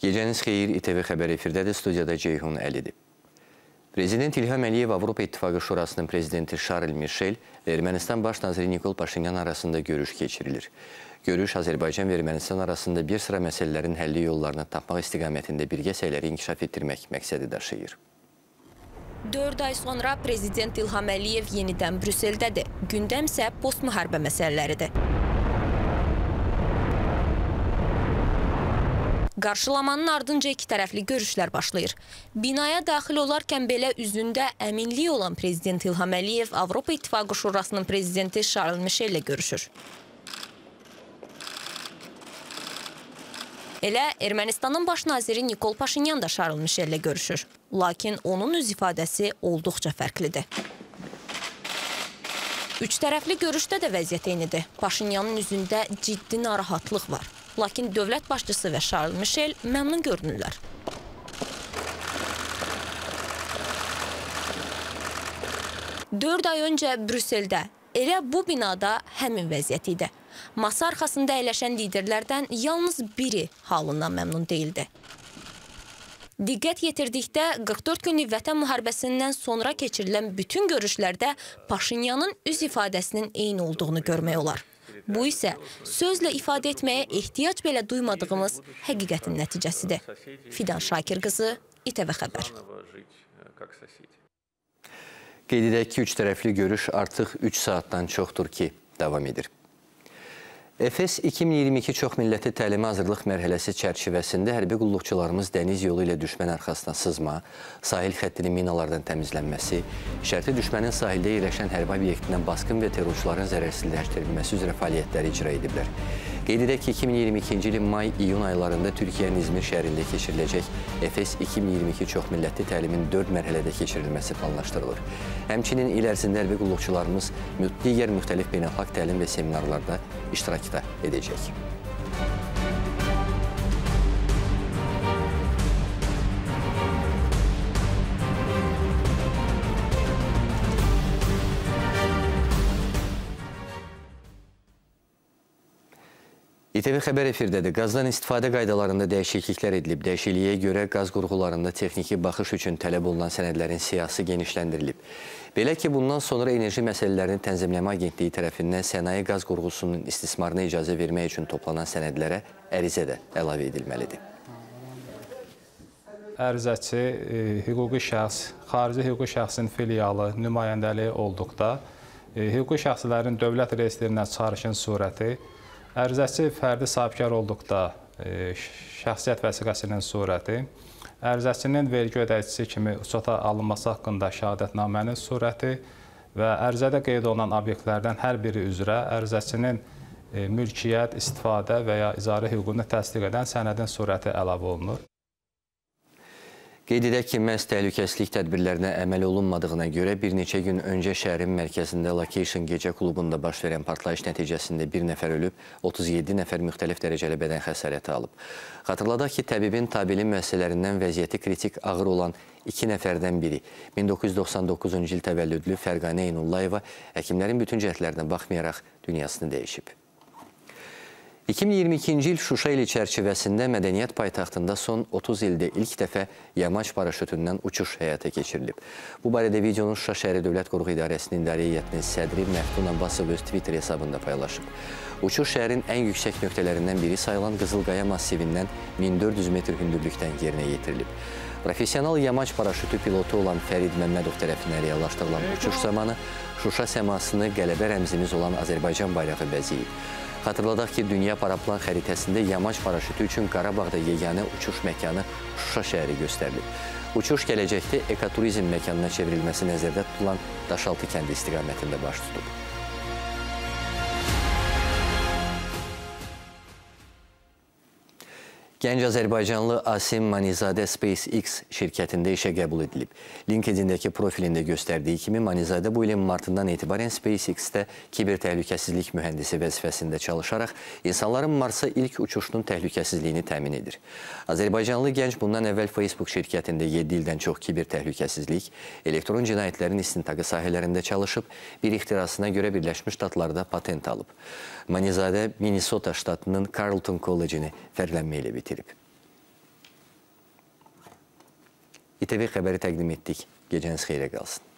Gecəniz xeyir, İTV Xəbər efirdədir, studiyada Ceyhun Əlidir. Prezident İlham Əliyev Avropa İttifaqı Şurasının prezidenti Şarl Mişel və Ermənistan baş naziri Nikol Paşinyan arasında görüş keçirilir. Görüş Azərbaycan və Ermənistan arasında bir sıra məsələlərin həlli yollarını tapmaq istiqamətində birgə səyləri inkişaf etdirmək məqsədi daşıyır. 4 ay sonra Prezident İlham Əliyev yenidən Brüsseldədir. Gündəm isə postmüharibə məsələləridir. Qarşılamanın ardınca iki tərəfli görüşlər başlayır. Binaya daxil olarkən belə üzündə əminlik olan Prezident İlham Əliyev Avropa İttifaqı Şurasının prezidenti Şarl Mişel ilə görüşür. Elə Ermənistanın baş naziri Nikol Paşinyan da Şarl Mişel ilə görüşür. Lakin onun üz ifadəsi olduqca fərqlidir. Üç tərəfli görüşdə də vəziyyət eynidir. Paşinyanın üzündə ciddi narahatlıq var. Lakin dövlət başçısı və Şarl Mişel məmnun görünürlər. Dörd ay öncə Brüsseldə, elə bu binada həmin vəziyyət idi. Masa arxasında əyləşən liderlərdən yalnız biri halından məmnun değildi. Diqqət yetirdikdə 44 günlük vətən müharibəsindən sonra keçirilən bütün görüşlərdə Paşinyanın üz ifadəsinin eyni olduğunu görmək olar. Bu isə sözlə ifadə etməyə ehtiyac belə duymadığımız həqiqətin nəticəsidir. Fidan Şakir qızı, İTV Xəbər. Qeyd edək ki, üç tərəfli görüş artıq 3 saatdan çoxdur ki, davam edir. Efes 2022 çoxmillətli təlimi hazırlıq mərhələsi çərçivəsində hərbi qulluqçularımız dəniz yolu ilə düşmən arxasına sızma, sahil xəttinin minalardan təmizlənməsi, şərti düşmənin sahildə yerləşən hərbi obyektindən basqın və terrorçuların zərərsizləşdirilməsi üzrə fəaliyyətləri icra ediblər. Qeyd edək ki, 2022-ci ilin may-iyun aylarında Türkiyənin İzmir şəhərində keçiriləcək Efes 2022 çoxmillətli təlimin 4 mərhələdə keçirilməsi planlaşdırılır. Həmçinin il ərzində hərbi qulluqçularımız digər müxtəlif beynəlxalq təlim və seminarlarda iştirak edəcək. İTV Xəbər efirdədir. Qazdan istifadə qaydalarında dəyişikliklər edilib. Dəyişikliyə görə qaz qurğularında texniki baxış üçün tələb olunan sənədlərin siyahısı genişləndirilib. Belə ki, bundan sonra Enerji Məsələlərini Tənzimləmə Agentliyi tərəfindən sənaye qaz qurğusunun istismarına icazə vermək üçün toplanan sənədlərə ərizə də əlavə edilməlidir. Ərizəçi hüquqi şəxs, xarici hüquqi şəxsin filialı, nümayəndəliyi olduqda, hüquqi şəxslərin dövlət reyestrindən çıxarışın surəti, ərizəçi fərdi sahibkar olduqda şəxsiyyət vəsiqəsinin surəti, ərizəçinin vergi ödəyicisi kimi uçota alınması haqqında şəhadətnamənin surəti və ərizədə qeyd olunan obyektlərdən hər biri üzrə ərizəçinin mülkiyyət, istifadə və ya icarə hüququnu təsdiq edən sənədin surəti əlavə olunur. Qeyd edək ki, məhz təhlükəsizlik tədbirlərinə əməl olunmadığına görə bir neçə gün öncə şəhərin mərkəzində Location gecə klubunda baş verən partlayış nəticəsində bir nəfər ölüb, 37 nəfər müxtəlif dərəcəli bədən xəsarəti alıb. Xatırladaq ki, təbibin tabeli müəssisələrindən vəziyyəti kritik ağır olan 2 nəfərdən biri, 1999-cu il təvəllüdlü Fərqanə Eynullayeva həkimlərin bütün cəhdlərinə baxmayaraq dünyasını dəyişib. 2022-ci il Şuşa ili çərçivəsində mədəniyyət paytaxtında son 30 ildə ilk dəfə yamaç paraşütündən uçuş həyata keçirilib. Bu barədə videonun Şuşa şəhəri Dövlət Qoruğu İdarəsinin İdarə Heyətinin sədri Məftun Abbasov öz Twitter hesabında paylaşıb. Uçuş şəhərin ən yüksək nöqtələrindən biri sayılan Qızılqaya massivindən 1400 metr hündürlükdən yerinə yetirilib. Profesional yamaç paraşütü pilotu olan Fərid Məmmədov tərəfindən reallaşdırılan uçuş zamanı Şuşa səmasını qələbə rəmzimiz olan Azərbaycan bayrağı bəzəyib. Xatırladaq ki, dünya paraplan xəritəsində yamaç paraşütü üçün Qarabağda yeganə uçuş məkanı Şuşa şəhəri göstərilib. Uçuş gələcəkdə ekoturizm məkanına çevrilməsi nəzərdə tutulan Daşaltı kəndi istiqamətində baş tutub. Gənc Azərbaycanlı Asim Manizadə SpaceX şirkətində işə qəbul edilib. LinkedIn-dəki profilində göstərdiyi kimi Manizadə bu ilin martından etibarən SpaceX-də kiber təhlükəsizlik mühəndisi vəzifəsində çalışaraq insanların Marsa ilk uçuşunun təhlükəsizliyini təmin edir. Azərbaycanlı gənc bundan əvvəl Facebook şirkətində 7 ildən çox kiber təhlükəsizlik, elektron cinayətlərin istintaqı sahələrində çalışıb, bir ixtirasına görə Birləşmiş Ştatlarda patent alıb. Manizadə Minnesota ştatının Carleton Kollecini fərqlənmə ilə bitirib. İTV xəbəri təqdim etdik. Gecəniz xeyrə qalsın.